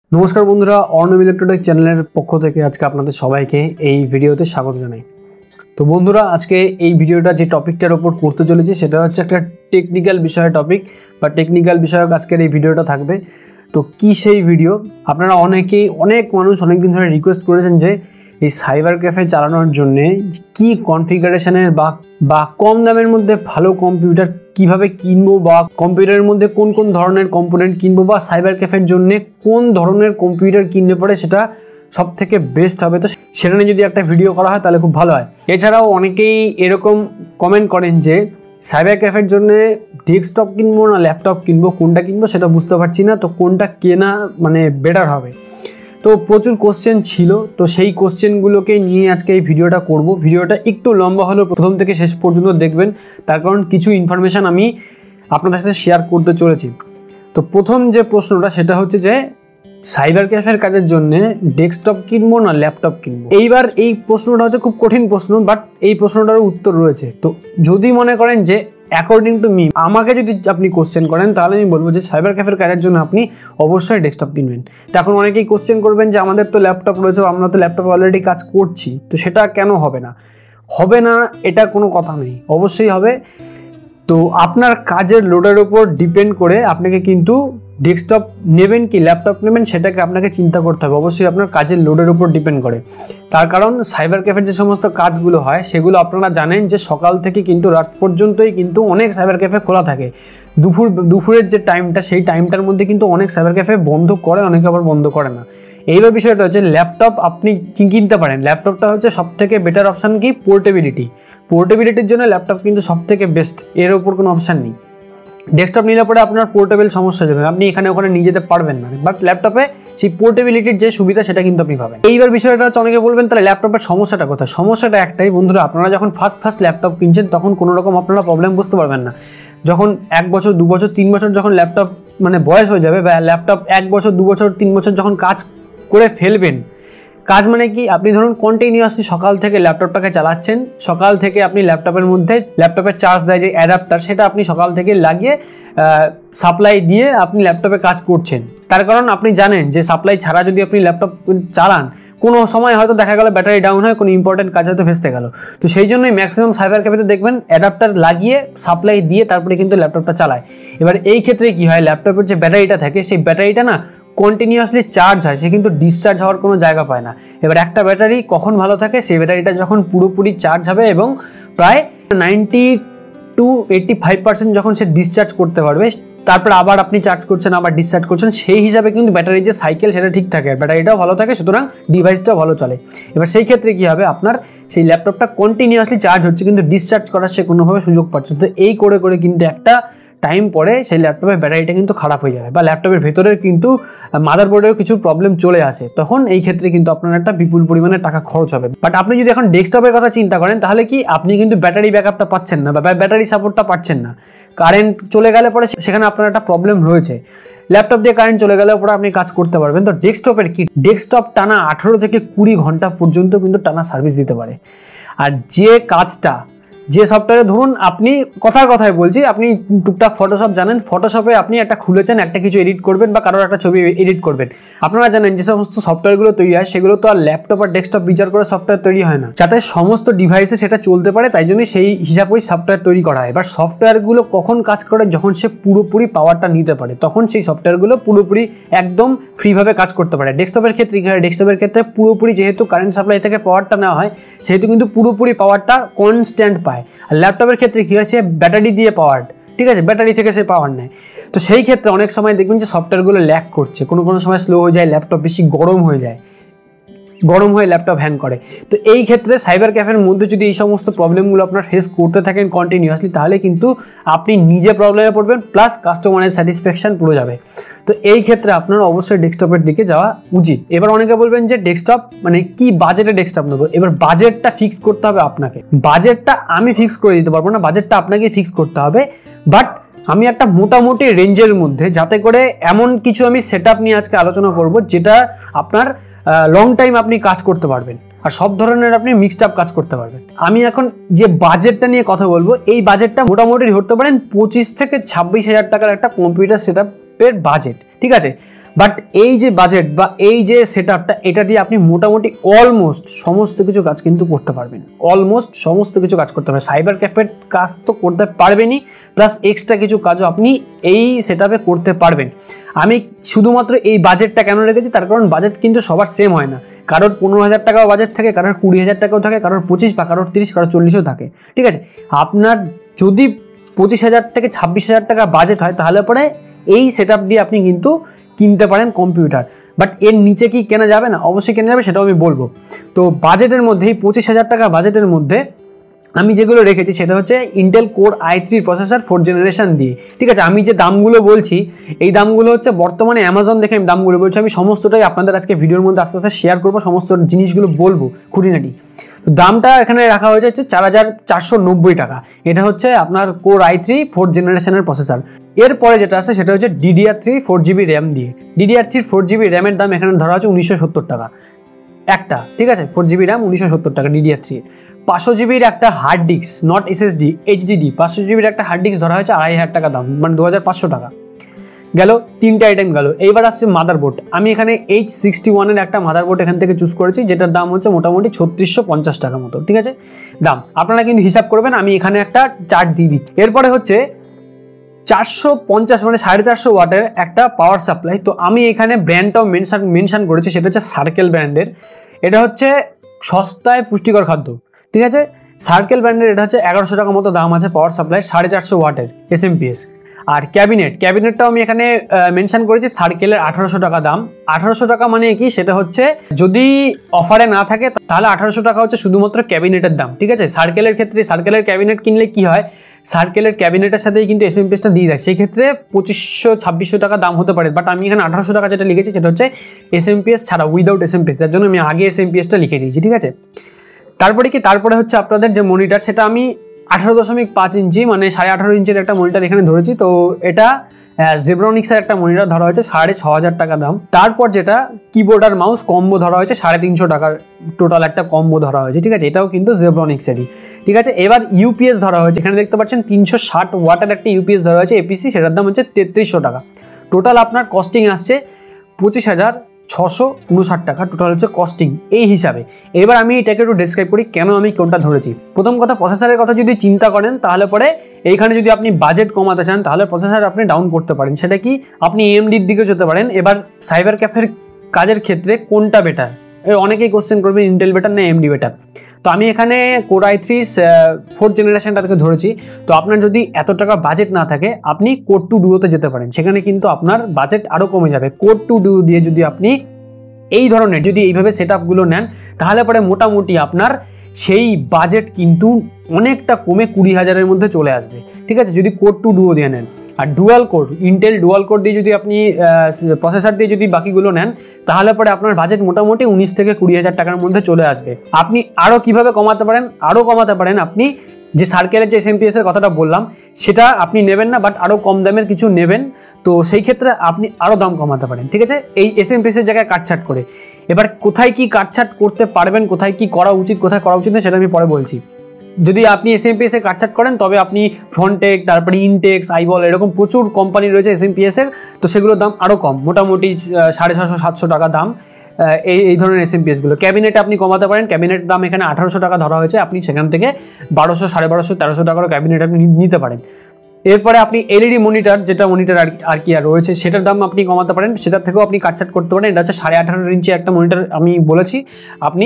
নমস্কার বন্ধুরা, অর্ণব ইলেকট্রনিক চ্যানেলের পক্ষ থেকে আজকে আপনাদের সবাইকে এই ভিডিওতে স্বাগত জানাই। তো বন্ধুরা, আজকে এই ভিডিওটা যে টপিকটার উপর করতে চলেছি সেটা হচ্ছে একটা টেকনিক্যাল বিষয়ের টপিক বা টেকনিক্যাল বিষয়ক আজকের এই ভিডিওটা থাকবে। তো কি সেই ভিডিও, আপনারা অনেক মানুষ অনেকদিন ধরে রিকোয়েস্ট করেছেন যে এই সাইবার ক্যাফে চালানোর জন্যে কি কনফিগারেশনের বা কম দামের মধ্যে ভালো কম্পিউটার কিভাবে কিনবো বা কম্পিউটারের মধ্যে কোন কোন ধরনের কম্পোনেন্ট কিনবো বা সাইবার ক্যাফের জন্য কোন ধরনের কম্পিউটার কিনলে পরে সেটা সব থেকে বেস্ট হবে। তো সেটা নিয়ে যদি একটা ভিডিও করা হয় তাহলে খুব ভালো হয়। এছাড়াও অনেকেই এরকম কমেন্ট করেন যে সাইবার ক্যাফের জন্য ডেস্কটপ কিনবো না ল্যাপটপ কিনবো, কোনটা কিনবো সেটা বুঝতে পারছি না, তো কোনটা কেনা মানে বেটার হবে। তো প্রচুর কোশ্চেন ছিল, তো সেই কোশ্চেনগুলোকে নিয়ে আজকে এই ভিডিওটা করব। ভিডিওটা একটু লম্বা হলেও প্রথম থেকে শেষ পর্যন্ত দেখবেন, তার কারণ কিছু ইনফরমেশান আমি আপনাদের সাথে শেয়ার করতে চলেছি। তো প্রথম যে প্রশ্নটা সেটা হচ্ছে যে সাইবার ক্যাফের কাজের জন্য ডেস্কটপ কিনবো না ল্যাপটপ কিনবো। এইবার এই প্রশ্নটা হচ্ছে খুব কঠিন প্রশ্ন, বাট এই প্রশ্নটারও উত্তর রয়েছে। তো যদি মনে করেন যে অ্যাকর্ডিং টু মি, আমাকে যদি আপনি কোশ্চেন করেন তাহলে আমি বলবো যে সাইবার ক্যাফের কাজের জন্য আপনি অবশ্যই ডেস্কটপ কিনবেন। তো এখন অনেকেই কোশ্চেন করবেন যে আমাদের তো ল্যাপটপ রয়েছে, আমরা তো ল্যাপটপে অলরেডি কাজ করছি, তো সেটা কেন হবে না? হবে না এটা কোনো কথা নেই, অবশ্যই হবে। তো আপনার কাজের লোডের উপর ডিপেন্ড করে আপনাকে কিন্তু ডেস্কটপ নেবেন কি ল্যাপটপ নেবেন সেটাকে আপনাকে চিন্তা করতে হবে। অবশ্যই আপনার কাজের লোডের উপর ডিপেন্ড করে, তার কারণ সাইবার ক্যাফের যে সমস্ত কাজগুলো হয় সেগুলো আপনারা জানেন যে সকাল থেকে কিন্তু রাত পর্যন্তই কিন্তু অনেক সাইবার ক্যাফে খোলা থাকে। দুপুরের যে টাইমটা, সেই টাইমটার মধ্যে কিন্তু অনেক সাইবার ক্যাফে বন্ধ করে, অনেকে আবার বন্ধ করে না। এইবার বিষয়টা হচ্ছে ল্যাপটপ আপনি কিনতে পারেন। ল্যাপটপটা হচ্ছে সব থেকে বেটার অপশান কি, পোর্টেবিলিটির জন্য ল্যাপটপ কিন্তু সব থেকে বেস্ট, এর ওপর কোনো অপশান নেই। ডেস্কটপ নিলে পরে আপনার পোর্টেবল সমস্যা যাবে, আপনি এখানে ওখানে নিয়ে যেতে পারবেন না, বাট ল্যাপটপে সেই পোর্টেবিলিটির যে সুবিধা সেটা কিন্তু আপনি পাবেন। এইবার বিষয়টা হচ্ছে অনেকে বলবেন তাহলে ল্যাপটপের সমস্যাটা কোথায়? সমস্যাটা একটাই বন্ধুরা, আপনারা যখন ফার্স্ট ল্যাপটপ কিনছেন তখন কোনো রকম আপনারা প্রবলেম বুঝতে পারবেন না। যখন 1 বছর 2 বছর 3 বছর যখন ল্যাপটপ মানে বয়স হয়ে যাবে, বা ল্যাপটপ 1 বছর 2 বছর 3 বছর যখন কাজ করে ফেলবেন, কাজ মানে কি, আপনি ধরুন কন্টিনিউয়াসলি সকাল থেকে ল্যাপটপটাকে চালাচ্ছেন, সকাল থেকে আপনি ল্যাপটপের মধ্যে ল্যাপটপের চার্জ দেয় যে অ্যাডাপ্টার, সেটা আপনি সকাল থেকে লাগিয়ে সাপ্লাই দিয়ে আপনি ল্যাপটপে কাজ করছেন। তার কারণ আপনি জানেন যে সাপ্লাই ছাড়া যদি আপনি ল্যাপটপ চালান, কোনো সময় হয়তো দেখা গেল ব্যাটারি ডাউন হয়, কোনো ইম্পর্টেন্ট কাজ হয়তো ভেস্তে গেল। তো সেই জন্যই ম্যাক্সিমাম সাইবার ক্যাফেতে দেখবেন অ্যাডাপ্টার লাগিয়ে সাপ্লাই দিয়ে তারপরে কিন্তু ল্যাপটপটা চালায়। এবার এই ক্ষেত্রে কি হয়, ল্যাপটপের যে ব্যাটারিটা থাকে সেই ব্যাটারিটা না কন্টিনিউয়াসলি চার্জ হয়, সে কিন্তু ডিসচার্জ হওয়ার কোনো জায়গা পায় না। এবার একটা ব্যাটারি কখন ভালো থাকে, সেই ব্যাটারিটা যখন পুরোপুরি চার্জ হবে এবং প্রায় 90 to 85% যখন সে ডিসচার্জ করতে পারবে, তারপর আবার আপনি চার্জ করছেন, আবার ডিসচার্জ করছেন, সেই হিসাবে কিন্তু ব্যাটারির যে সাইকেল সেটা ঠিক থাকে, ব্যাটারিটাও ভালো থাকে, সুতরাং ডিভাইসটাও ভালো চলে। এবার সেই ক্ষেত্রে কি হবে, আপনার সেই ল্যাপটপটা কন্টিনিউয়াসলি চার্জ হচ্ছে কিন্তু ডিসচার্জ করার সে কোনোভাবে সুযোগ পাচ্ছে। তো এই করে কিন্তু একটা টাইম পরে সেই ল্যাপটপের ব্যাটারিটা কিন্তু খারাপ হয়ে যাবে, বা ল্যাপটপের ভেতরের কিন্তু মাদারবোর্ডের কিছু প্রবলেম চলে আসে, তখন এই ক্ষেত্রে কিন্তু আপনার একটা বিপুল পরিমাণে টাকা খরচ হবে। বাট আপনি যদি এখন ডেস্কটপের কথা চিন্তা করেন তাহলে কি, আপনি কিন্তু ব্যাটারি ব্যাকআপটা পাচ্ছেন না বা ব্যাটারি সাপোর্টটা পাচ্ছেন না। কারেন্ট চলে গেলে পরে সেখানে আপনার একটা প্রবলেম রয়েছে। ল্যাপটপ দিয়ে কারেন্ট চলে গেলে পরে আপনি কাজ করতে পারবেন। তো ডেস্কটপের কি, ডেস্কটপ টানা 18 থেকে 20 ঘন্টা পর্যন্ত কিন্তু টানা সার্ভিস দিতে পারে। আর যে কাজটা, যে সফটওয়্যারে ধরুন আপনি কথায় বলছি, আপনি টুকটাক ফটোশপ জানেন, ফটোশপে আপনি একটা খুলেছেন, একটা কিছু এডিট করবেন বা কারোর একটা ছবি এডিট করবেন, আপনারা জানেন যে সমস্ত সফটওয়্যারগুলো তৈরি হয় সেগুলো তো আর ল্যাপটপ আর ডেস্কটপ বিচার করে সফটওয়্যার তৈরি হয় না, যাতে সমস্ত ডিভাইসে সেটা চলতে পারে, তাই জন্য সেই হিসাবেই সফটওয়্যার তৈরি করা হয়। এবার সফটওয়্যারগুলো কখন কাজ করে, যখন সে পুরোপুরি পাওয়ারটা নিতে পারে, তখন সেই সফটওয়্যারগুলো পুরোপুরি একদম ফ্রিভাবে কাজ করতে পারে। ডেস্কটপের ক্ষেত্রে কি হয়, ডেস্কটপের ক্ষেত্রে পুরোপুরি যেহেতু কারেন্ট সাপ্লাই থেকে পাওয়ারটা নেওয়া হয়, সেহেতু কিন্তু পুরোপুরি পাওয়ারটা কনস্ট্যান্ট পায়। আর ল্যাপটপের ক্ষেত্রে কি হয়, সে ব্যাটারি দিয়ে পাওয়ার, ঠিক আছে, ব্যাটারি থেকে সে পাওয়ার নেয়। তো সেই ক্ষেত্রে অনেক সময় দেখবেন যে সফটওয়্যারগুলো ল্যাগ করছে, কোনো সময় স্লো হয়ে যায়, ল্যাপটপ বেশি গরম হয়ে ল্যাপটপ হ্যাং করে। তো এই ক্ষেত্রে সাইবার ক্যাফের মধ্যে যদি এই সমস্ত প্রবলেমগুলো আপনার ফেস করতে থাকেন কন্টিনিউয়াসলি, তাহলে কিন্তু আপনি নিজে প্রবলেমে পড়বেন, প্লাস কাস্টমারের স্যাটিসফ্যাকশন পুরো যাবে। তো এই ক্ষেত্রে আপনার অবশ্যই ডেস্কটপের দিকে যাওয়া উচিত। এবার অনেকে বলবেন যে ডেস্কটপ মানে কি বাজেটে ডেস্কটপ নেবো। এবার বাজেটটা ফিক্স করতে হবে আপনাকে, বাজেটটা আমি ফিক্স করে দিতে পারবো না, বাজেটটা আপনাকে ফিক্স করতে হবে। বাট আমি একটা মোটামুটি রেঞ্জের মধ্যে, যাতে করে এমন কিছু আমি সেটআপ নিয়ে আজকে আলোচনা করব যেটা আপনার লং টাইম আপনি কাজ করতে পারবেন, আর সব ধরনের আপনি মিক্সড আপ কাজ করতে পারবেন। আমি এখন যে বাজেটটা নিয়ে কথা বলবো, এই বাজেটটা মোটামুটি ধরতে পারেন 25 থেকে 26 হাজার টাকার একটা কম্পিউটার সেটআপের বাজেট, ঠিক আছে। বাট এই যে বাজেট বা এই যে সেটআপটা, এটা দিয়ে আপনি মোটামুটি অলমোস্ট সমস্ত কিছু কাজ কিন্তু করতে পারবেন, অলমোস্ট সমস্ত কিছু কাজ করতে পারবেন। সাইবার ক্যাফের কাজ তো করতে পারবেনই, প্লাস এক্সট্রা কিছু কাজও আপনি এই সেটআপে করতে পারবেন। আমি শুধুমাত্র এই বাজেটটা কেন রেখেছি, তার কারণ বাজেট কিন্তু সবার সেম হয় না। কারোর 15,000 টাকাও বাজেট থাকে, কারোর 20,000 টাকাও থাকে, কারোর 25 বা কারোর 30, কারোর 40ও থাকে। ঠিক আছে, আপনার যদি 25,000 থেকে 26,000 টাকা বাজেট হয়, তাহলে পরে এই সেটআপ দিয়ে আপনি কিন্তু কিনতে পারেন কম্পিউটার। বাট এর নিচে কি কেনা যাবে না? অবশ্যই কেনা যাবে, সেটাও আমি বলবো। তো বাজেটের মধ্যেই 25,000 টাকা বাজেটের মধ্যে আমি যেগুলো রেখেছি সেটা হচ্ছে Intel core i3 processor 4th generation দিয়ে। ঠিক আছে, আমি যে দামগুলো বলছি এই দামগুলো হচ্ছে বর্তমানে অ্যামাজন দেখে আমি দামগুলো বলছি, আমি সমস্তটাই আপনাদের আজকে ভিডিওর মধ্যে আস্তে আস্তে শেয়ার করবো, সমস্ত জিনিসগুলো বলবো খুঁটিনাটি। তো দামটা এখানে রাখা হয়েছে 4,490 টাকা। এটা হচ্ছে আপনার কোর i3 4th জেনারেশনের প্রসেসর। এরপরে যেটা আছে সেটা হচ্ছে DDR3 4GB র্যাম দিয়ে। DDR3 4GB র্যামের দাম এখানে ধরা হচ্ছে 1970 টাকা একটা। ঠিক আছে, 4GB র্যাম 1970 টাকা DDR3। 500GBর একটা hard disk, not SSD, HDD, 500GBর একটা হার্ড ডিস্ক ধরা হয়েছে 2,500 টাকা দাম, মানে 2,500 টাকা গেল। তিনটা আইটেম গেল। এইবার আসছে মাদারবোর্ড। আমি এখানে H61 এর একটা মাদারবোর্ড এখান থেকে চুজ করেছি, যেটার দাম হচ্ছে মোটামুটি 3650 টাকা মতো। ঠিক আছে, দাম আপনারা কিন্তু হিসাব করবেন, আমি এখানে একটা চার্ট দিয়ে দিচ্ছি। এরপরে হচ্ছে 450 মানে 450 ওয়াটের একটা পাওয়ার সাপ্লাই। তো আমি এখানে ব্র্যান্ডটাও মেনশন করেছি, সেটা হচ্ছে সার্কেল ব্র্যান্ডের। এটা হচ্ছে সস্তায় পুষ্টিকর খাদ্য। ঠিক আছে, সার্কেল ব্র্যান্ডের এটা হচ্ছে 1100 টাকা মতো দাম আছে পাওয়ার সাপ্লাই, 450 ওয়াটের SMPS। আর ক্যাবিনেটটাও আমি এখানে মেনশন করেছি সার্কেলের 1800 টাকা দাম। 1800 টাকা মানে কি, সেটা হচ্ছে যদি অফারে না থাকে তাহলে 1800 টাকা হচ্ছে শুধুমাত্র ক্যাবিনেটের দাম। ঠিক আছে, সার্কেলের ক্ষেত্রে সার্কেলের ক্যাবিনেট কিনলে কি হয়, সার্কেলের ক্যাবিনেটের সাথেই কিন্তু SMPSটা দিয়ে দেয়, সেই ক্ষেত্রে 2500-2600 টাকা দাম হতে পারে। বাট আমি এখানে 1800 টাকা যেটা লিখেছি সেটা হচ্ছে SMPS ছাড়া, উইদাউট SMPS, যার জন্য আমি আগে SMPSটা লিখে দিয়েছি। ঠিক আছে, তারপরে হচ্ছে আপনাদের যে মনিটর, সেটা আমি 18.5 ইঞ্চি মানে 18.5 ইঞ্চির একটা মনিটর এখানে ধরেছি। তো এটা জেব্রনিক্সের একটা মনিটর ধরা হয়েছে 6,500 টাকা দাম। তারপর যেটা কিবোর্ড আর মাউস কম্বো ধরা হয়েছে 350 টাকার, টোটাল একটা কম্বো ধরা হয়েছে। ঠিক আছে, এটাও কিন্তু জেব্রনিক্সেরই। ঠিক আছে, এবার ইউপিএস ধরা হয়েছে, এখানে দেখতে পাচ্ছেন 360 ওয়াটের একটা ইউপিএস ধরা হয়েছে APC, সেটার দাম হচ্ছে 3300 টাকা। টোটাল আপনার কস্টিং আসছে 25,659 টাকা, টোটাল হচ্ছে কস্টিং এই হিসাবে। এবার আমি এটাকে একটু ডেসক্রাইব করি কেন আমি কোনটা ধরেছি। প্রথম কথা, প্রসেসরের কথা যদি চিন্তা করেন তাহলে পরে এইখানে যদি আপনি বাজেট কমাতে চান তাহলে প্রসেসর আপনি ডাউন করতে পারেন, সেটা কি আপনি AMDর দিকে যেতে পারেন। এবার সাইবার ক্যাফের কাজের ক্ষেত্রে কোনটা বেটার, অনেকেই কোশ্চেন করবে ইন্টেল বেটার না AMD বেটার। তো আমি এখানে কোর i3 4th জেনারেশনটাকে ধরেছি। তো আপনার যদি এত টাকা বাজেট না থাকে আপনি কোর 2 ডুয়োতে যেতে পারেন, সেখানে কিন্তু আপনার বাজেট আরও কমে যাবে। কোর 2 ডুয়ো দিয়ে যদি আপনি এই ধরনের যদি এইভাবে সেটআপগুলো নেন তাহলে পরে মোটামুটি আপনার সেই বাজেট কিন্তু অনেকটা কমে 20,000-এর মধ্যে চলে আসবে। ঠিক আছে, যদি কোর 2 ডুয়ো দিয়ে নেন। আর dual core, Intel dual core দিয়ে যদি আপনি প্রসেসর দিয়ে যদি বাকিগুলো নেন তাহলে পরে আপনার বাজেট মোটামুটি 19 থেকে 20,000 টাকার মধ্যে চলে আসবে। আপনি আরও কিভাবে কমাতে পারেন, আপনি যে সার্কেলের যে SMPS এর কথাটা বললাম সেটা আপনি নেবেন না, বাট আরও কম দামের কিছু নেবেন, তো সেই ক্ষেত্রে আপনি আরও দাম কমাতে পারেন। ঠিক আছে, এই SMPS এর জায়গায় কাটছাট করে। এবার কোথায় কি কাটছাট করতে পারবেন, কোথায় কি করা উচিত, কোথায় করা উচিত না, সেটা আমি পরে বলছি। যদি আপনি SMPS এ কাটছাট করেন তবে আপনি ফ্রন্টেক, তারপরে ইনটেক্স, আইবল, এরকম প্রচুর কোম্পানি রয়েছে SMPS এর, তো সেগুলোর দাম আরও কম, মোটামুটি 650-700 টাকা দাম এই ধরনের SMPS গুলো। ক্যাবিনেটে আপনি কমাতে পারেন, ক্যাবিনেটের দাম এখানে 1800 টাকা ধরা হয়েছে, আপনি সেখান থেকে 1200, 1250, 1300 টাকারও ক্যাবিনেট আপনি নিতে পারেন। এরপরে আপনি LED মনিটর, যেটা মনিটর আর কি রয়েছে সেটার দাম আপনি কমাতে পারেন, সেটার থেকেও আপনি কাটছাট করতে পারেন। এটা হচ্ছে 18.5 ইঞ্চি একটা মনিটর আমি বলেছি, আপনি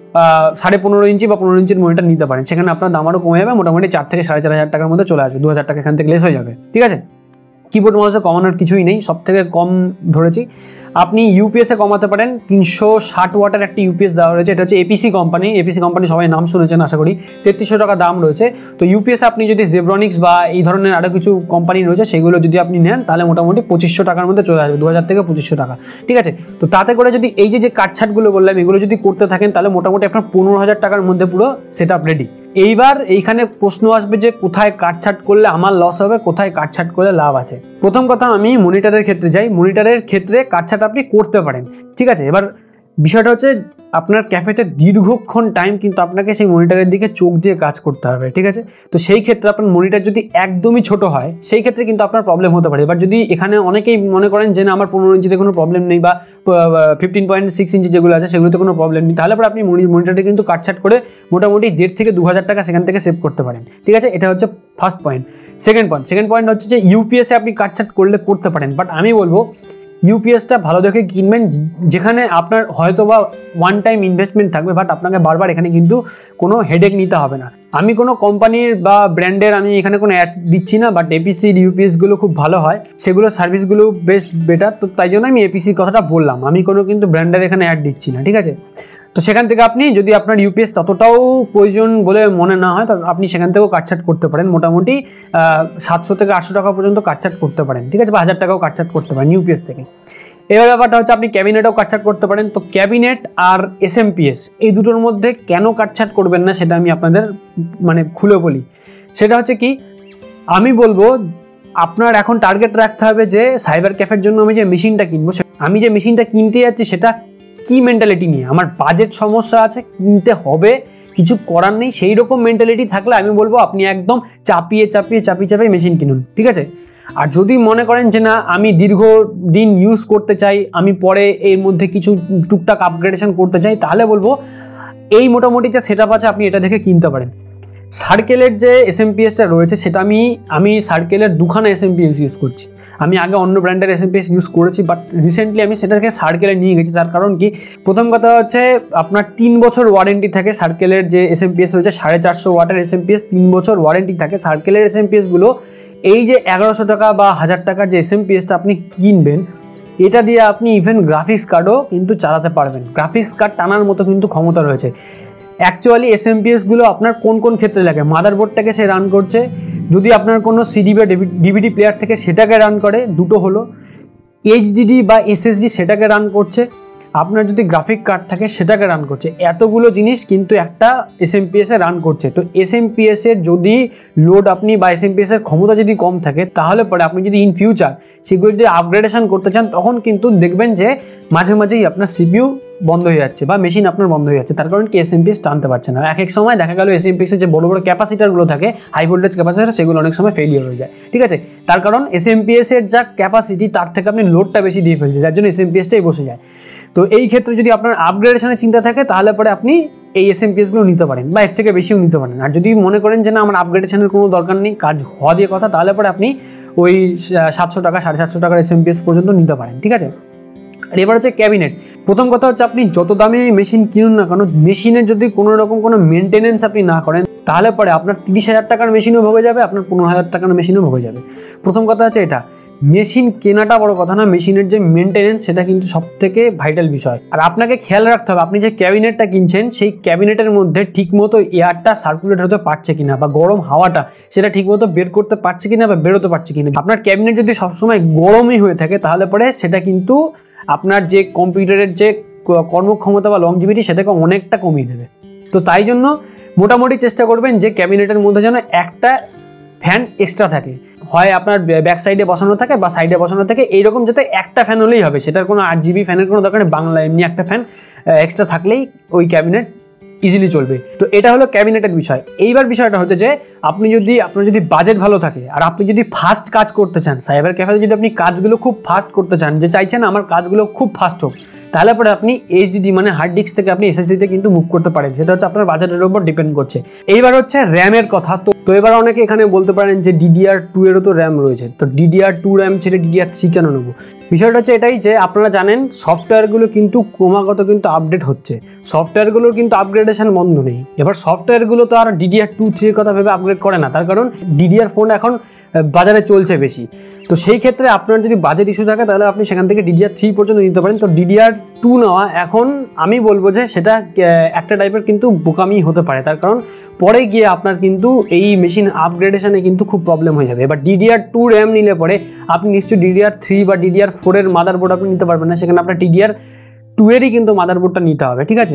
15.5 ইঞ্চি বা 15 ইঞ্চির মনিটর নিতে পারেন, সেখানে আপনার দাম আরও কমে যাবে, মোটামুটি 4 থেকে 4,500 টাকার মধ্যে চলে আসবে, 2,000 টাকা এখান থেকে লেস হয়ে যাবে। ঠিক আছে, কিবোর্ড মাউসে কমানোর কিছুই নেই, সব থেকে কম ধরেছি। আপনি ইউপিএসে কমাতে পারেন, 360 ওয়াটের একটা ইউপিএস দেওয়া রয়েছে, এটা হচ্ছে APC কোম্পানি, সবাই নাম শুনেছেন আশা করি। 3300 টাকা দাম রয়েছে। তো ইউপিএসে আপনি যদি জেব্রনিক্স বা এই ধরনের আরও কিছু কোম্পানি রয়েছে সেগুলো যদি আপনি নেন তাহলে মোটামুটি 2500 টাকার মধ্যে চলে আসবে, 2,000 থেকে 2500 টাকা। ঠিক আছে, তো তাতে করে যদি এই যে কাটছাটগুলো বললাম এগুলো যদি করতে থাকেন তাহলে মোটামুটি আপনার 15,000 টাকার মধ্যে পুরো সেটআপ রেডি। এইবার এইখানে প্রশ্ন আসবে যে কোথায় কাটছাট করলে আমার লস হবে, কোথায় কাটছাট করলে লাভ আছে। প্রথম কথা আমি মনিটরের ক্ষেত্রে যাই। মনিটরের ক্ষেত্রে কাটছাট আপনি করতে পারেন। ঠিক আছে, এবার বিষয়টা হচ্ছে আপনার ক্যাফেতে দীর্ঘক্ষণ টাইম কিন্তু আপনাকে সেই মনিটরের দিকে চোখ দিয়ে কাজ করতে হবে, ঠিক আছে। তো সেই ক্ষেত্রে আপনার মনিটর যদি একদমই ছোট হয় সেই ক্ষেত্রে কিন্তু আপনার প্রবলেম হতে পারে। এবার যদি এখানে অনেকেই মনে করেন যে না আমার 15 ইঞ্চিতে কোনো প্রবলেম নেই বা 15.6 ইঞ্চি যেগুলো আছে সেগুলোতে কোনো প্রবলেম নেই, তাহলে পরে আপনি মনিটরটি কিন্তু কাটছাট করে মোটামুটি 1,500 থেকে 2,000 টাকা সেখান থেকে সেভ করতে পারেন, ঠিক আছে। এটা হচ্ছে ফার্স্ট পয়েন্ট। সেকেন্ড পয়েন্ট হচ্ছে যে ইউপিএসে আপনি কাটছাট করতে পারেন, বাট আমি বলবো ইউপিএসটা ভালো দেখে কিনবেন যেখানে আপনার হয়তো বা ওয়ান টাইম ইনভেস্টমেন্ট থাকবে, বাট আপনাকে বারবার এখানে কিন্তু কোনো হেডেক নিতে হবে না। আমি কোনো কোম্পানির বা ব্র্যান্ডের আমি এখানে কোনো অ্যাড দিচ্ছি না, বাট এপিসির ইউপিএসগুলো খুব ভালো হয়, সেগুলো সার্ভিসগুলো বেশ বেটার, তো তাই জন্য আমি এপিসির কথাটা বললাম। আমি কোনো কিন্তু ব্র্যান্ডের এখানে অ্যাড দিচ্ছি না, ঠিক আছে। তো সেখান থেকে আপনি যদি আপনার ইউপিএস ততটাও প্রয়োজন বলে মনে না হয় তবে আপনি সেখান থেকেও কাটছাট করতে পারেন, মোটামুটি 700 থেকে 800 টাকা পর্যন্ত কাটছাট করতে পারেন, ঠিক আছে, বা 1000 টাকাও কাটছাট করতে পারেন ইউপিএস থেকে। এবার ব্যাপারটা হচ্ছে আপনি ক্যাবিনেটও কাটছাট করতে পারেন। তো ক্যাবিনেট আর এসএমপিএস এই দুটোর মধ্যে কেন কাটছাট করবেন না সেটা আমি আপনাদের মানে খুলে বলি। সেটা হচ্ছে কি, আমি বলবো আপনার এখন টার্গেট রাখতে হবে যে সাইবার ক্যাফের জন্য আমি যে মেশিনটা কিনবো, আমি যে মেশিনটা কিনতে যাচ্ছি সেটা কি মেন্টালিটি নিয়ে, আমার বাজেট সমস্যা আছে, কিনতে হবে, কিছু করার নেই, সেই রকম মেন্টালিটি থাকলে আমি বলবো আপনি একদম চাপিয়ে মেশিন কিনুন, ঠিক আছে। আর যদি মনে করেন যে না আমি দীর্ঘদিন ইউজ করতে চাই, আমি পরে এর মধ্যে কিছু টুকটাক আপগ্রেডেশন করতে চাই, তাহলে বলবো এই মোটামুটি যে সেটআপ আছে আপনি এটা দেখে কিনতে পারেন। সার্কেলের যে এসএমপিএসটা রয়েছে সেটা আমি সার্কেলের দুখানা এসএমপিএস ইউজ করছি। আমি আগে অন্য ব্র্যান্ডের এসএমপিএস ইউজ করেছি, বাট রিসেন্টলি আমি সেটাকে সার্কেলে নিয়ে গেছি। তার কারণ কি, প্রথম কথা হচ্ছে আপনার 3 বছর ওয়ারেন্টি থাকে সার্কেলের যে এসএমপিএস রয়েছে, 450 ওয়াটের এসএমপিএস 3 বছর ওয়ারেন্টি থাকে সার্কেলের এসএমপিএসগুলো। এই যে 1100 টাকা বা 1000 টাকার যে এসএমপিএসটা আপনি কিনবেন, এটা দিয়ে আপনি ইভেন গ্রাফিক্স কার্ডও কিন্তু চালাতে পারবেন, গ্রাফিক্স কার্ড টানার মতো কিন্তু ক্ষমতা রয়েছে। অ্যাকচুয়ালি এসএমপিএসগুলো আপনার কোন কোন ক্ষেত্রে লাগে, মাদারবোর্ডটাকে সে রান করছে, যদি আপনার কোনো সিডি বা ডিভিডি প্লেয়ার থেকে সেটাকে রান করে, দুটো হলো, এইচডিডি বা এসএসডি সেটাকে রান করছে, আপনার যদি গ্রাফিক কার্ড থাকে সেটাকে রান করছে, এতগুলো জিনিস কিন্তু একটা এসএমপিএস এ রান করছে। তো এসএমপিএস এর যদি লোড আপনি বা এসএমপিএস এর ক্ষমতা যদি কম থাকে, তাহলে পরে আপনি যদি ইন ফিউচার সেগুলো যদি আপগ্রেডেশন করতে চান, তখন কিন্তু দেখবেন যে মাঝে মাঝেই আপনার সিপিইউ বন্ধ হয়ে যাচ্ছে বা মেশিন আপনার বন্ধ হয়ে যাচ্ছে। তার কারণ কি, এসএমপিএস টানতে পারছে না। এক সময় দেখা গেল এসএমপিএস এর যে বড় বড় ক্যাপাসিটারগুলো থাকে, হাই ভোল্টেজ ক্যাপাসিটার, সেগুলো অনেক সময় ফেলিয়ার হয়ে যায়, ঠিক আছে। তার কারণ এসএমপিএস এর যা ক্যাপাসিটি তার থেকে আপনি লোডটা বেশি দিয়ে ফেলছে, যার জন্য এসএমপিএসটাই বসে যায়। তো এই ক্ষেত্রে যদি আপনার আপগ্রেডেশনের চিন্তা থাকে, তাহলে পরে আপনি এই এসএমপিএসগুলো নিতে পারেন বা এর থেকে বেশিও নিতে পারেন। আর যদি মনে করেন যে না আমার আপগ্রেডেশনের কোনো দরকার নেই, কাজ হওয়া দিয়ে কথা, তাহলে পরে আপনি ওই 700 টাকা 750 টাকার এসএমপিএস পর্যন্ত নিতে পারেন, ঠিক আছে। আর এবার হচ্ছে ক্যাবিনেট। প্রথম কথা হচ্ছে আপনি যত দামি মেশিন কিনুন না কেন, মেশিনের যদি কোনো রকম কোনো মেনটেনেন্স আপনি না করেন, তাহলে পরে আপনার 30,000 টাকার মেশিনও ভোগে যাবে, আপনার 15,000 টাকার মেশিনও ভোগে যাবে। প্রথম কথা হচ্ছে এটা, মেশিন কেনাটা বড় কথা না, মেশিনের যে মেনটেনেন্স সেটা কিন্তু সবথেকে ভাইটাল বিষয়। আর আপনাকে খেয়াল রাখতে হবে আপনি যে ক্যাবিনেটটা কিনছেন সেই ক্যাবিনেটের মধ্যে ঠিকমতো এয়ারটা সার্কুলেট হতে পারছে কিনা, বা গরম হাওয়াটা সেটা ঠিকমতো বের করতে পারছে কিনা বা বেরোতে পারছে কিনা। আপনার ক্যাবিনেট যদি সবসময় গরমই হয়ে থাকে, তাহলে পরে সেটা কিন্তু আপনার যে কম্পিউটারের যে কর্মক্ষমতা বা লংজিভিটি সেটাকে অনেকটা কমিয়ে দেবে। তো তাই জন্য মোটামুটি চেষ্টা করবেন যে ক্যাবিনেটের মধ্যে যেন একটা ফ্যান এক্সট্রা থাকে, হয় আপনার ব্যাক সাইডে বসানো থাকে বা সাইডে বসানো থাকে, এইরকম যাতে একটা ফ্যান হলেই হবে, সেটার কোনো 8 জিবি ফ্যানের কোনো দরকার নেই, বাংলা এমনি একটা ফ্যান এক্সট্রা থাকলেই ওই ক্যাবিনেট ইজিলি চলবে। তো এটা হলো ক্যাবিনেটের বিষয়। এইবার বিষয়টা হচ্ছে যে আপনার যদি বাজেট ভালো থাকে আর আপনি যদি ফাস্ট কাজ করতে চান, সাইবার ক্যাফেতে যদি আপনি কাজগুলো খুব ফাস্ট করতে চান, যে চাইছেন আমার কাজগুলো খুব ফাস্ট হোক, তাহলে পরে আপনি এইচডিডি মানে হার্ড ডিস্ক থেকে আপনি এসএসডিতে কিন্তু মুভ করতে পারেন, সেটা হচ্ছে আপনার বাজেটের উপর ডিপেন্ড করছে। এইবার হচ্ছে র্যামের কথা। তো এবার অনেকে এখানে বলতে পারেন যে DDR2 এরও তো র্যাম রয়েছে, তো DDR2 র্যাম ছেড়ে DDR3 কেন নেবো? বিষয়টা হচ্ছে এটাই যে আপনারা জানেন সফটওয়্যারগুলো কিন্তু ক্রমাগত কিন্তু আপডেট হচ্ছে, সফটওয়্যারগুলোর কিন্তু আপগ্রেডেশন বন্ধ নেই। এবার সফটওয়্যারগুলো তো আর DDR2, 3 এর কথা ভেবে আপগ্রেড করে না, তার কারণ DDR ফোন এখন বাজারে চলছে বেশি। তো সেই ক্ষেত্রে আপনার যদি বাজেট ইস্যু থাকে, তাহলে আপনি সেখান থেকে DDR3 পর্যন্ত নিতে পারেন। তো DDR2 নেওয়া এখন আমি বলবো যে সেটা একটা টাইপের কিন্তু বোকামি হতে পারে, তার কারণ পরে গিয়ে আপনার কিন্তু এই মেশিন আপগ্রেডেশনে কিন্তু খুব প্রবলেম হয়ে যাবে। এবার DDR2 র্যাম নিলে পরে আপনি নিশ্চয়ই DDR3 বা DDR4 এর মাদারবোর্ড আপনি নিতে পারবেন না, সেখানে আপনার DDR2 এরই কিন্তু মাদারবোর্ডটা নিতে হবে, ঠিক আছে।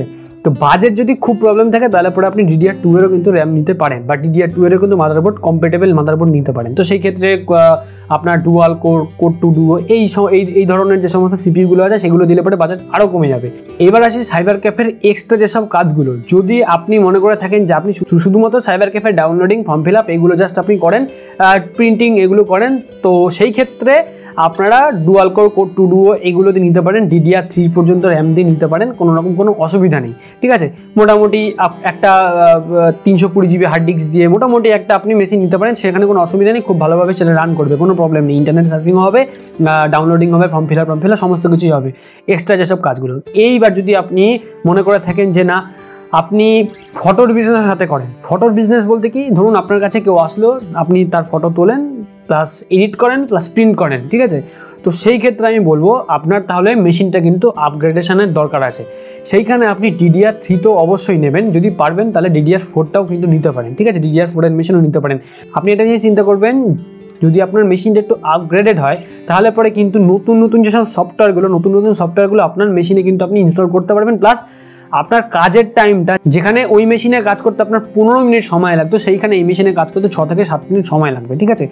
তো বাজেট যদি খুব প্রবলেম থাকে তাহলে পরে আপনি DDR2 এরও কিন্তু র্যাম নিতে পারেন, বা DDR2 এরও কিন্তু মাদারবোর্ড কম্প্যাটেবল মাদারবোর্ড নিতে পারেন। তো সেই ক্ষেত্রে আপনার ডুয়াল কোর টু ডুও এই ধরনের যে সমস্ত সিপিইউগুলো আছে সেগুলো দিলে পরে বাজেট আরও কমে যাবে। এবার আসি সাইবার ক্যাফের এক্সট্রা যেসব কাজগুলো, যদি আপনি মনে করে থাকেন যে আপনি শুধুমাত্র cyber cafe downloading, form fill up এগুলো জাস্ট আপনি করেন, প্রিন্টিং এগুলো করেন, তো সেই ক্ষেত্রে আপনারা ডুয়াল কোর টু ডুও এগুলো দিয়ে নিতে পারেন, DDR3 পর্যন্ত র্যাম দিয়ে নিতে পারেন, কোনো রকম কোনো অসুবিধা নেই। ঠিক আছে, মোটামুটি একটা 320 GB হার্ড ডিস্ক দিয়ে মোটামুটি একটা আপনি মেশিন নিতে পারেন, সেখানে কোনো অসুবিধা নেই, খুব ভালোভাবে সেটা রান করবে, কোনো প্রবলেম নেই। ইন্টারনেট সার্ফিং হবে, ডাউনলোডিং হবে, ফর্ম ফিল আপ সমস্ত কিছুই হবে, এক্সট্রা যেসব কাজগুলো। এইবার যদি আপনি মনে করে থাকেন যে না আপনি ফটোর বিজনেসের সাথে করেন, ফটোর বিজনেস বলতে কি, ধরুন আপনার কাছে কেউ আসলো, আপনি তার ফটো তোলেন, প্লাস এডিট করেন, প্লাস প্রিন্ট করেন, ঠিক আছে, তো সেই ক্ষেত্রে আমি বলবো আপনার তাহলে মেশিনটা কিন্তু আপগ্রেডেশনের দরকার আছে। সেইখানে আপনি DDR3 তো অবশ্যই নেবেন, যদি পারবেন তাহলে DDR4টাও কিন্তু নিতে পারেন। ঠিক আছে, DDR4 এর মেশিনও নিতে পারেন। আপনি এটা নিয়ে চিন্তা করবেন, যদি আপনার মেশিনটা একটু আপগ্রেডেড হয় তাহলে পরে কিন্তু নতুন যেসব সফটওয়্যারগুলো আপনার মেশিনে কিন্তু আপনি ইনস্টল করতে পারবেন, প্লাস আপনার কাজের টাইমটা যেখানে ওই মেশিনে কাজ করতে আপনার 15 মিনিট সময় লাগতো, সেইখানে এই মেশিনে কাজ করতে 6 থেকে 7 মিনিট সময় লাগবে। ঠিক আছে,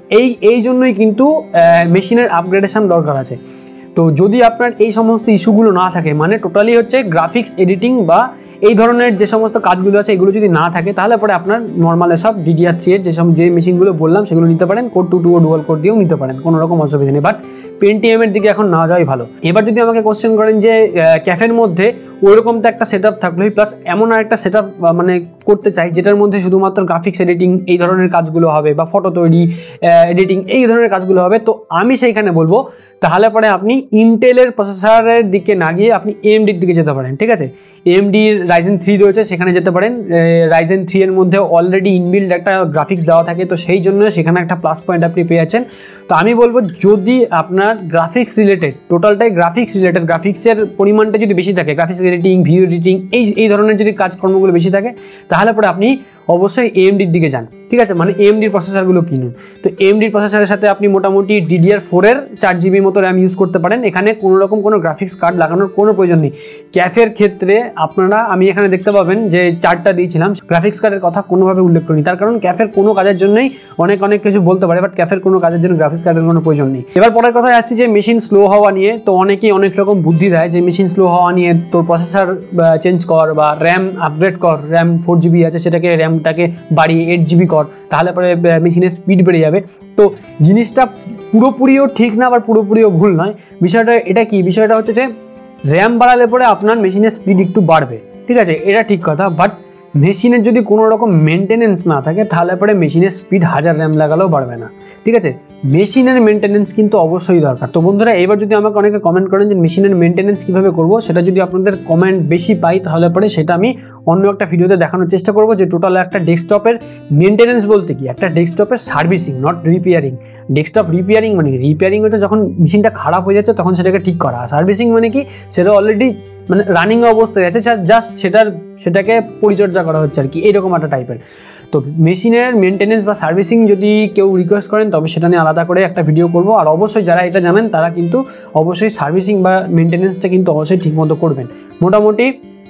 এই জন্যই কিন্তু মেশিনের আপগ্রেডেশন দরকার আছে। তো যদি আপনার এই সমস্ত ইস্যুগুলো না থাকে, মানে টোটালি হচ্ছে গ্রাফিক্স এডিটিং বা এই ধরনের যে সমস্ত কাজগুলো আছে এগুলো যদি না থাকে, তাহলে পরে আপনার নর্মাল সব DDR3 এর যে মেশিনগুলো বললাম সেগুলো নিতে পারেন, core two duo dual core দিয়েও নিতে পারেন, কোনো রকম অসুবিধা নেই। বাট পেন্টিএম এর দিকে এখন না যাওয়াই ভালো। এবার যদি আমাকে কোশ্চেন করেন যে ক্যাফের মধ্যে ওইরকম তো একটা সেট আপ থাকলোই, প্লাস এমন আরেকটা সেট আপ মানে করতে চাই যেটার মধ্যে শুধুমাত্র গ্রাফিক্স এডিটিং এই ধরনের কাজগুলো হবে, বা ফটো তৈরি এডিটিং এই ধরনের কাজগুলো হবে, তো আমি সেইখানে বলবো তাহলে পরে আপনি ইন্টেলের প্রসেসরের দিকে না গিয়ে আপনি AMDর দিকে যেতে পারেন। ঠিক আছে, AMDর Ryzen 3 রয়েছে, সেখানে যেতে পারেন। Ryzen 3 এর মধ্যে অলরেডি ইনবিল্ড একটা গ্রাফিক্স দেওয়া থাকে, তো সেই জন্য সেখানে একটা প্লাস পয়েন্ট আপনি পেয়ে যাচ্ছেন। তো আমি বলবো যদি আপনার গ্রাফিক্স রিলেটেড, টোটালটাই গ্রাফিক্স রিলেটেড, গ্রাফিক্সের পরিমাণটা যদি বেশি থাকে, গ্রাফিক্স এডিটিং, ভিডিও এডিটিং এই ধরনের যদি কাজকর্মগুলো বেশি থাকে, তাহলে পরে আপনি অবশ্যই AMDর দিকে যান। ঠিক আছে, মানে AMDর প্রসেসরগুলো কিনুন। তো AMDর প্রসেসরের সাথে আপনি মোটামুটি DDR4 এর 4 GB মতো র্যাম ইউজ করতে পারেন, এখানে কোনো রকম কোনো গ্রাফিক্স কার্ড লাগানোর কোনো প্রয়োজন নেই। ক্যাফের ক্ষেত্রে আপনারা আমি এখানে দেখতে পাবেন যে 4টা দিয়েছিলাম, গ্রাফিক্স কার্ডের কথা কোনোভাবে উল্লেখ করিনি, তার কারণ ক্যাফের কোনো কাজের জন্যই অনেক কিছু বলতে পারে, বাট ক্যাফের কোনো কাজের জন্য গ্রাফিক্স কার্ডের কোনো প্রয়োজন নেই। এবার পরের কথায় আসছি যে মেশিন স্লো হওয়া নিয়ে, তো অনেকেই অনেক রকম বুদ্ধি দেয় যে মেশিন স্লো হওয়া নিয়ে তোর প্রসেসর চেঞ্জ কর, বা র্যাম আপগ্রেড কর, র্যাম 4 GB আছে সেটাকে র্যামটাকে বাড়িয়ে 8 GB কর, তাহলে পরে মেশিনের স্পিড বেড়ে যাবে। তো জিনিসটা পুরোপুরিও ঠিক না, আবার পুরোপুরিও ভুল নয়। বিষয়টা এটা কি, বিষয়টা হচ্ছে যে র্যাম বাড়ালে পরে আপনার মেশিনের স্পিড একটু বাড়বে, ঠিক আছে, এটা ঠিক কথা, বাট মেশিনের যদি কোনো রকম মেনটেনেন্স না থাকে তাহলে পরে মেশিনের স্পিড 1000 র্যাম লাগালেও বাড়বে না। ঠিক আছে, মেশিনের মেনটেনেন্স কিন্তু অবশ্যই দরকার। তো বন্ধুরা, এবার যদি আমাকে অনেকে কমেন্ট করেন যে মেশিনের মেনটেনেন্স কীভাবে করবো, সেটা যদি আপনাদের কমেন্ট বেশি পাই তাহলে পরে সেটা আমি অন্য একটা ভিডিওতে দেখানোর চেষ্টা করবো, যে টোটাল একটা ডেস্কটপের মেনটেনেন্স বলতে কি, একটা ডেস্কটপের servicing, not repairing. Desktop repairing মানে রিপেয়ারিং হচ্ছে যখন মেশিনটা খারাপ হয়ে যাচ্ছে তখন সেটাকে ঠিক করা, সার্ভিসিং মানে কি, সেটা অলরেডি মানে রানিং অবস্থায় আছে, জাস্ট সেটাকে পরিচর্যা করা হচ্ছে আর কি, এইরকম একটা টাইপের। তো মেশিনের মেনটেনেন্স বা সার্ভিসিং যদি কেউ রিকোয়েস্ট করেন তবে সেটা নিয়ে আলাদা করে একটা ভিডিও করব, আর অবশ্যই যারা এটা জানেন তারা কিন্তু অবশ্যই সার্ভিসিং বা মেনটেনেন্সটা কিন্তু অবশ্যই ঠিকমতো করবেন। মোটামুটি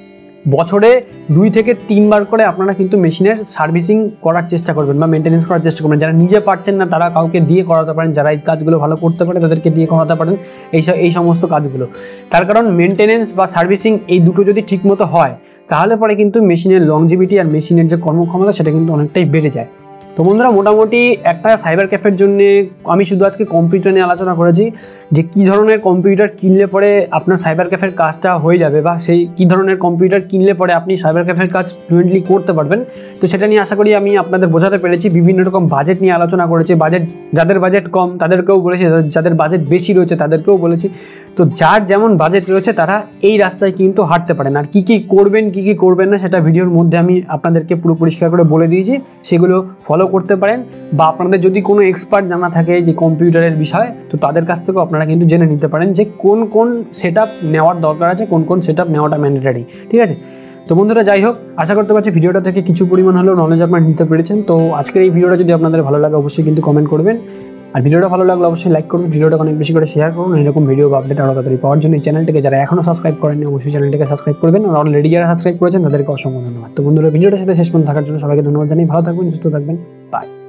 বছরে 2 থেকে 3 বার করে আপনারা কিন্তু মেশিনের সার্ভিসিং করার চেষ্টা করবেন বা মেনটেনেন্স করার চেষ্টা করবেন। যারা নিজে পারছেন না তারা কাউকে দিয়ে করাতে পারেন, যারা এই কাজগুলো ভালো করতে পারে তাদেরকে দিয়ে করাতে পারেন এই সমস্ত কাজগুলো। তার কারণ মেনটেনেন্স বা সার্ভিসিং এই দুটো যদি ঠিকমতো হয় তাহলে পরে কিন্তু মেশিনের লংজিভিটি আর মেশিনের যে কর্মক্ষমতা সেটা কিন্তু অনেকটাই বেড়ে যায়। তো বন্ধুরা, মোটামুটি একটা সাইবার ক্যাফের জন্য আমি শুধু আজকে কম্পিউটার নিয়ে আলোচনা করেছি, যে কী ধরনের কম্পিউটার কিনলে পরে আপনার সাইবার ক্যাফের কাজটা হয়ে যাবে, বা সেই কী ধরনের কম্পিউটার কিনলে পরে আপনি সাইবার ক্যাফের কাজ ফ্লুয়েন্টলি করতে পারবেন। তো সেটা নিয়ে আশা করি আমি আপনাদের বোঝাতে পেরেছি। বিভিন্ন রকম বাজেট নিয়ে আলোচনা করেছি, যাদের বাজেট কম তাদেরকেও বলেছি, যাদের বাজেট বেশি রয়েছে তাদেরকেও বলেছি। তো যার যেমন বাজেট রয়েছে তারা এই রাস্তায় কিন্তু হাঁটতে পারেন। আর কী কী করবেন কী কী করবেন না সেটা ভিডিওর মধ্যে আমি আপনাদেরকে পুরো পরিষ্কার করে বলে দিয়েছি, সেগুলো ফলো করতে পারেন। বা আপনাদের যদি কোনো এক্সপার্ট জানা থাকে যে কম্পিউটারের বিষয়, তো তাদের কাছ থেকেও আপনারা কিন্তু জেনে নিতে পারেন যে কোন সেটআপ নেওয়ার দরকার আছে, কোন সেটআপ নেওয়াটা ম্যান্ডেটরি। ঠিক আছে, তো বন্ধুরা, যাই হোক, আশা করতে পারছি ভিডিওটা থেকে কিছু পরিমাণ হলেও নলেজ আপনারা নিতে পেরেছেন। তো আজকের এই ভিডিওটা যদি আপনাদের ভালো লাগে অবশ্যই কিন্তু কমেন্ট করবেন। আর ভিডিওটা ভালো লাগলে অবশ্যই লাইক করুন, ভিডিওটা অনেক বেশি করে শেয়ার করুন। এরকম ভিডিও বা আপডেট আরও তাড়াতাড়ি পাওয়ার জন্য এই চ্যানেলটাকে যারা এখনও সাবস্ক্রাইব করেননি অবশ্যই চ্যানেলটাকে সাবস্ক্রাইব করবেন, আর অলরেডি যারা সাবস্ক্রাইব করেছেন তাদেরকে অসংখ্য ধন্যবাদ। তো বন্ধুরা ভিডিওটার সাথে শেষ পর্যন্ত থাকার জন্য সবাইকে ধন্যবাদ জানাই। ভালো থাকবেন, সুস্থ থাকবেন, বাই।